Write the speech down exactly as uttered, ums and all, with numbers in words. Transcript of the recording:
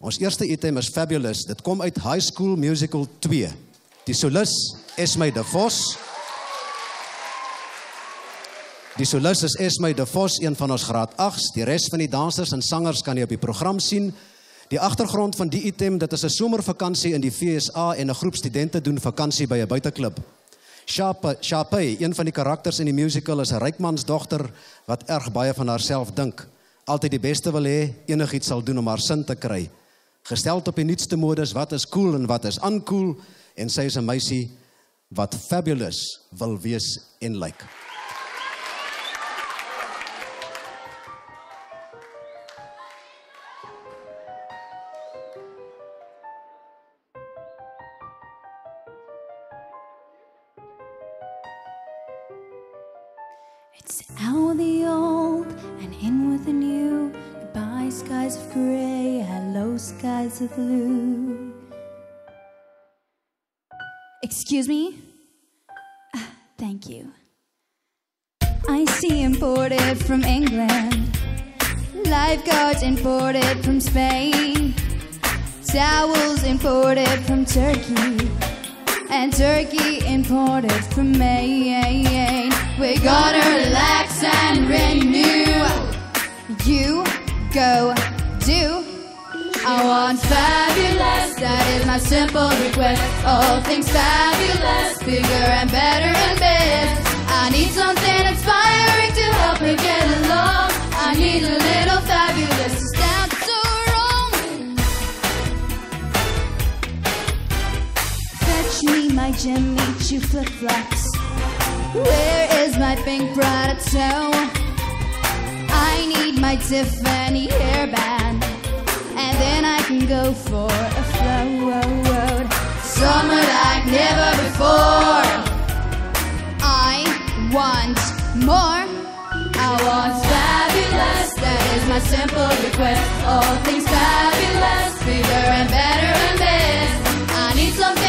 Ons eerste item is Fabulous. Dit kom uit High School Musical twee. Die solis, Esme de Vos. Die solis is Esme de Vos, een van ons graad agt. Die res van die dansers en sangers kan jy op die program sien. Die agtergrond van die item, dit is 'n somervakansie in die V S A en 'n groep studente doen vakansie by 'n buiteklub. Sharpay, een van die karakters in die musical, is 'n rykmansdogter wat erg baie van haarself dink. Altyd die beste wil hê, enigiets sal doen om haar sin te kry. Gesteld op die nuutste modus, wat is cool en wat is uncool, en sy is 'n meisie wat fabulous wil wees en lyk. Like. It's out the old and in with the new. Goodbye skies of grey, hello skies of blue. Excuse me? Uh, thank you. I see imported from England, lifeguards imported from Spain, towels imported from Turkey, and Turkey imported from Maine. We're gonna relax and renew. You go do. I want fabulous, that is my simple request. All things fabulous, bigger and better and best. I need something inspiring to help me get along. I need a little fabulous to stand so wrong. Fetch me my Jimmy Choo flip-flops. Where is my pink Prada toe? I need my Tiffany hairband, and then I can go for a float. Summer like never before. I want more. I want fabulous, that is my simple request. All things fabulous, bigger and better and best. I need something